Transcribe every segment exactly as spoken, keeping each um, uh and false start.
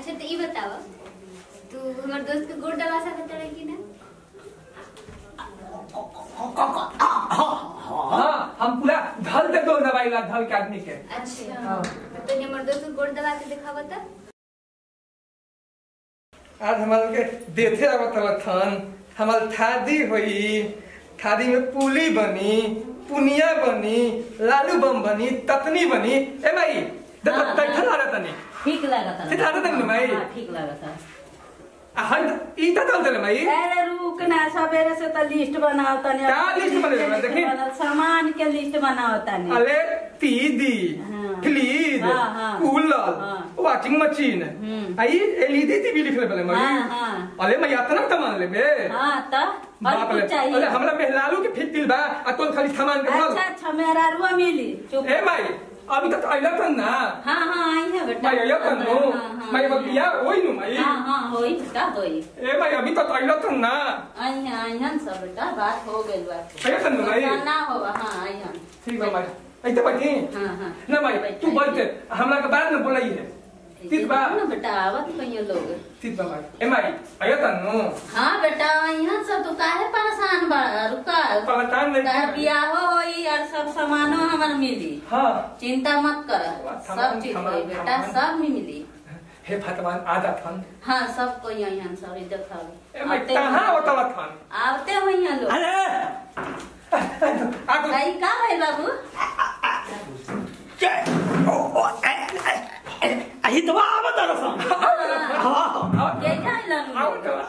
अच्छा तो ये बताओ तू हमारे दोस्त के गुड़ दबा सकत रहे कि ना? हाँ हम पूरा धल दे दो दवाई ला धल के आदमी के। अच्छा हाँ तो हमारे दोस्त को गुड़ दबा के दिखावा था। आज हमारे के देखे आवत थन हमार थादी हुई थादी में पुली बनी पुनिया बनी लालू बम बनी ततनी बनी ए माई देखो तैठन लागत नहीं ठीक लागत ठीक लागत नहीं माई हां ठीक लागत हन ई त तल दे माई अरे रुक ना सबेरे से त लिस्ट बनाओ तनी का लिस्ट बने देखी सामान के लिस्ट बनाओ तनी अरे टीडी फ्रिज कूलर वॉशिंग मशीन आई एलईडी टीवी लिखले पहले माई हां हां अरे मैं इतना सामान लेबे हां त बाप रे अरे हमरा मेहलालू के फिट दिल बा आ तोल खाली सामान के अच्छा अच्छा मेरा रुआ मिली चुप ए माई अभी तक आइला तन ना हां हां आई है बेटा मैं आइला तन नो मैं बतिया होई नु माई हां हां होई बेटा होई ए माई अभी तक आइला तन ना आई है आई है सब बेटा बात हो गइल बा आइला तन माई ना होगा हां आई है ठीक बा माई ऐते बैठी हां हां ना माई तू बैठ हमरा के बाद में बोलाई है ठीक बा ना बेटा आवत कहियो लोग ठीक बा माई ए माई आइला तन नो हां बेटा यहाँ सब तो काहे परेशान बा रुका परेशान नहीं का बियाह होई और सब सामानो हमर मिली हां चिंता मत कर सब चीज होई बेटा सब में मिली हे भगवान आजा थन हां सब को यहाँ सब इधर खा ए माई कहां होता थन आवते हो यहाँ लोग अरे आ तो आई का है बाबू आई तो आवत रसन हां के जाइला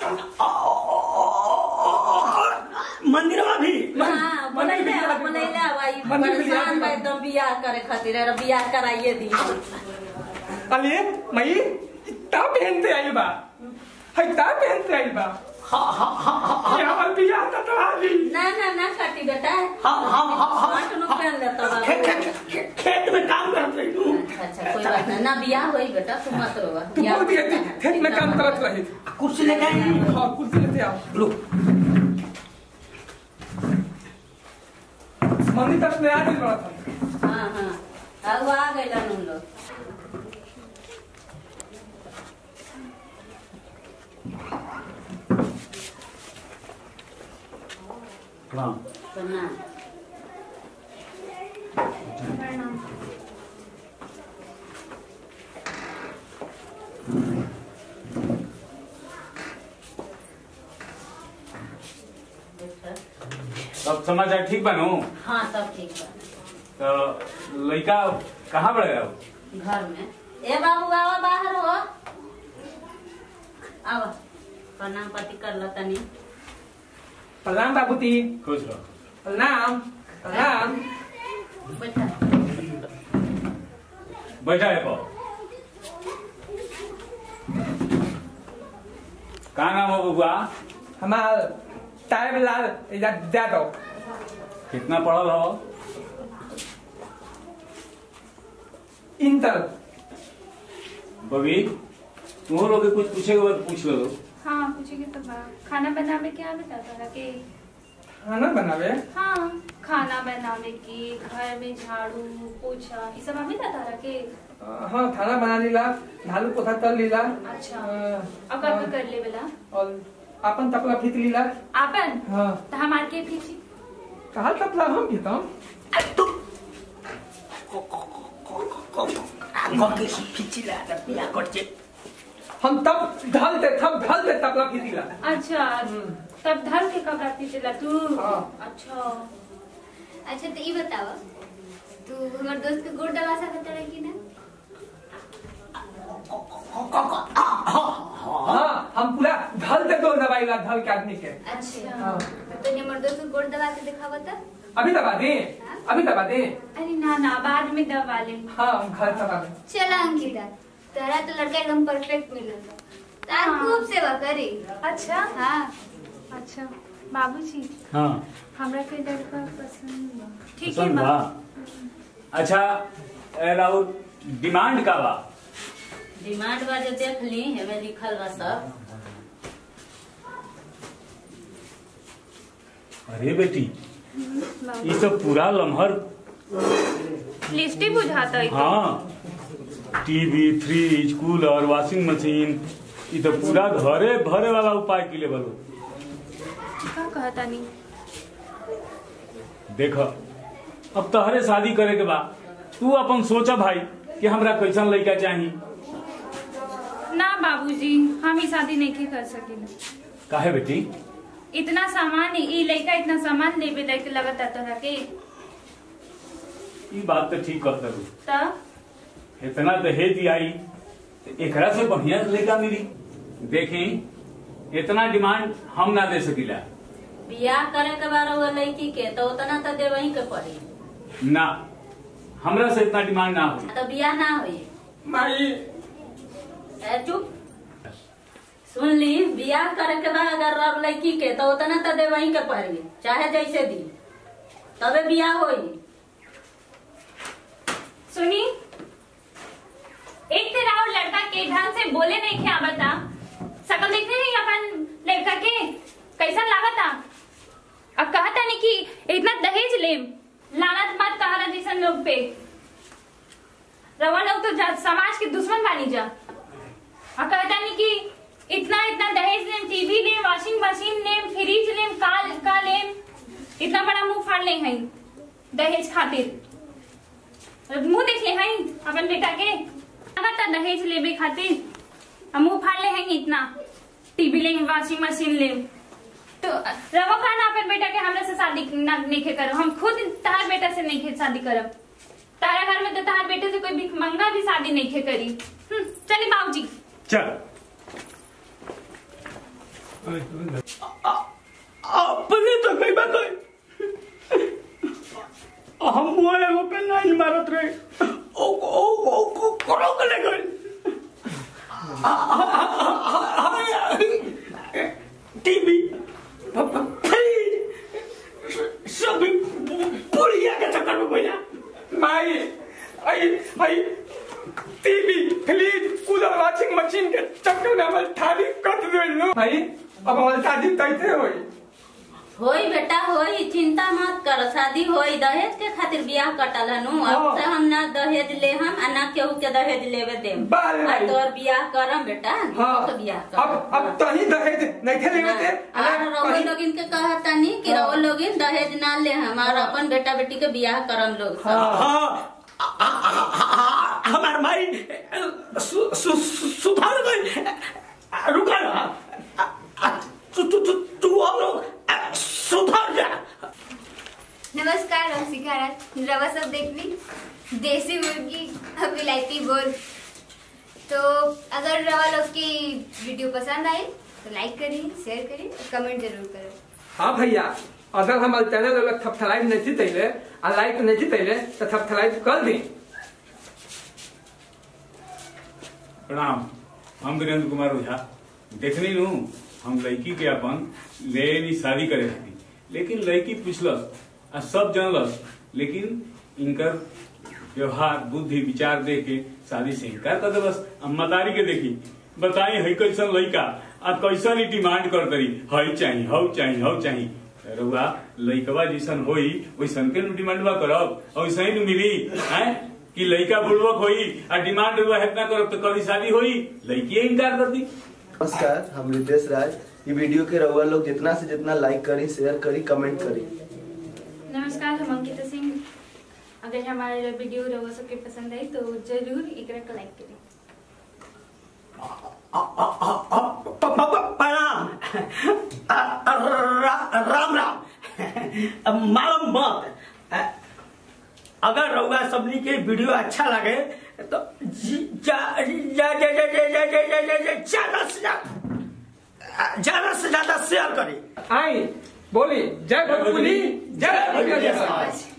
मंदिर में भी हां बनैले बनैले भाई परेशान भाई एकदम बियाह करे खातिर रे बियाह कराइए दी अले मई ता पहनते आई बा है ता पहनते आई बा हां हां हां ये हमर बियाह त तो आली ना ना ना काटी बेटा हां हां हां हां तो पहन लेता बाबू खेत में काम करते हूं अच्छा कोई बात नहीं ना बियाह होई बेटा तू मत रोवा तू बोल दिए खेत में काम करत रही कुर्सी लेके आई हां कुर्सी लेते आओ लो मम्मी तक ले आ गई बड़ा था हां हां अब आ गइला नु लोग प्रणाम प्रणाम प्रणाम सब समाचार ठीक बनो हाँ सब ठीक बा तो लड़का कहाँ बढ़ गया घर में ए बाबू आवा बाहर हो आवा प्रणाम पाती कर ला तनी प्रणाम बाबूजी खुश रहो प्रणाम प्रणाम बैठा बैठा है पाओ कहाँ नाम हो बबुआ हमार टाइम लाल यादव कितना पढ़ल हो इंटर बबी तुम लोग कुछ पूछे के बाद पूछ लो हाँ पूछेंगे तो खाना बनावे क्या बताता था कि खाना बनावे हाँ खाना बनाने की घर में झाड़ू पोछा ये सब हमें बता रहा कि हाँ खाना बना लीला झाड़ू पोछा कर लीला अच्छा अब कब कर ले बेला और अपन तपला फीक लीला आपन हाँ तो हमार के पीछे कहा तपला हम भीता हम तब ढल दे तब ढल दे तपला फीक लीला अच्छा तब धल के कब राती चला तू हाँ। अच्छा अच्छा तो ये बताओ तू हमारे दोस्त के गुड़ दबा सकत रहे कि ना? हाँ हम पूरा ढल दे दो दवाई ला ढल के आदमी के अच्छा हाँ। तो हमारे दोस्त को गुड़ दबा के दिखावा था। अभी दबा दे अभी दबा दे अरे ना ना बाद में दबा ले हाँ हम घर दबा दे चला अंकिता तेरा तो लड़का एकदम परफेक्ट मिला तार खूब सेवा करी। अच्छा हाँ अच्छा बाबूजी हाँ हमरा के लड़का पसंद बा ठीक है पसंद बा बा। अच्छा ए, राउर डिमांड का बा डिमांड बा जो देख ली हमें लिखल बा सब अरे बेटी ये सब पूरा लम्हर लिस्ट ही बुझाता है हाँ TV, fridge, cooler, washing machine, ये तो पूरा घरे भरे वाला उपाय के लिए बोलो। का कहता नहीं देख अब तहरे शादी करे के बाद तू अपन सोचा भाई कि हमरा कैसन लड़का चाहिए। ना बाबूजी, हम ही शादी नहीं कर सकेंगे। काहे बेटी? इतना सामान ई लड़का इतना सामान लेबे लायक लगता तोरा के। ये बात तो ठीक कहता तू। त इतना दहेज आई तो एकरा से बढ़िया लड़का मिली। देखी इतना डिमांड हम ना दे सकीला। बियाह करे के बार वो लड़की के तो उतना तो दे वही के पड़ी ना, हमरा से इतना डिमांड ना हो तो बियाह ना हुई। माई चुप, सुन ली, बियाह करे के बाद अगर लड़की के तो उतना तो दे वही के पड़ी, चाहे जैसे दी, तबे बियाह होई। सुनी, एक तेरा और लड़का के ढंग से बोले नहीं क्या बता सकल देखने नहीं अपन लड़का के कैसा लागता। अब कहता नहीं कि इतना दहेज ले, लानत मत कहरा जैसन लोग पे। रवा लोग तो समाज के दुश्मन बानी जा। अब कहता नहीं कि इतना इतना दहेज लेम, टीवी लेम, वॉशिंग मशीन लेम, फ्रिज लेम, का, का लेम, इतना बड़ा मुंह फाड़ ले हैं दहेज खातिर। मुंह देख ले हैं अपन बेटा के लगता दहेज लेबे खातिर, मुंह फाड़ ले हैं इतना। टीवी लेम, वॉशिंग मशीन लेम, तो रवा खाना अपन बेटा के हमरा से शादी ना नहीं करो। हम खुद तार बेटा से नहीं शादी करब। तारा घर में तो तार बेटे से कोई भिख मंगा भी शादी नहीं करी। चलिए बाबूजी चल। अपने तो कई बात हम वो एगो पे लाइन मारत रहे ओ ओ ओ को करो के ले गए टीवी सब पुड़िया के चक्कर में बोला। माई आई आई TV, fridge, cooler, washing machine के चक्कर में हमारी शादी कट गई। भाई अब हमारी शादी कैसे हुई? होई बेटा होई, चिंता मत कर, शादी होई। दहेज के खातिर बियाह कटल हनु। अब से हम ना दहेज ले हम आ ना केहू के दहेज लेवे देम। तोर बियाह करम बेटा। हाँ, तो बियाह कर। अब अब तो ही दहेज नहीं थे लेवे थे। और रवो लोगिन के कहता नहीं कि रवो लोगिन दहेज ना ले हम और अपन बेटा बेटी के बियाह करम लोग। हमार माई सुधार गई। रुका ना, तू तू तू हम लोग सुधार जा। नमस्कार रसिका राज, रवा सब देख ली देसी मुर्गी अब विलायती बोल। तो अगर रवा लोग की वीडियो पसंद आई तो लाइक करिए, शेयर करिए और कमेंट जरूर करें। हाँ भैया, अगर हमारे चैनल वाला सब्सक्राइब नहीं तैले और लाइक नहीं तैले तो सब्सक्राइब कर दी। प्रणाम, हम वीरेंद्र कुमार ओझा। देखनी नू हम लड़की के अपन ले शादी करे थी, लेकिन लड़की पूछलस आ सब जानलस, लेकिन इनकर व्यवहार, बुद्धि, विचार देख के शादी से इनकार कर दे। बस मतारी के देखी बताई है कैसन लड़का आ कैसन ही डिमांड कर करी, हई चाहिए, हऊ चाहिए, हऊ चाहिए। रुआ लड़कवा जैसन होई वैसन के डिमांड करब, वैसे ही मिली है कि लड़का बुड़वक होई आ डिमांड रुआ इतना करब तो कभी शादी होई? लड़की इनकार कर दी। नमस्कार, हम रितेश राज। ये वीडियो के रउआ लोग जितना से जितना लाइक करी, शेयर करी, कमेंट करी। नमस्कार, हम अंकिता सिंह। अगर हमारा वीडियो रवा सबके पसंद आई तो जरूर एकरा को लाइक करें। प्रणाम, राम राम, मालूम बात। अगर रउआ सबनी के वीडियो अच्छा लगे तो ज्यादा से ज्यादा से ज्यादा शेयर करी। आई बोली जय भोजपुरी, जय भोजपुरी।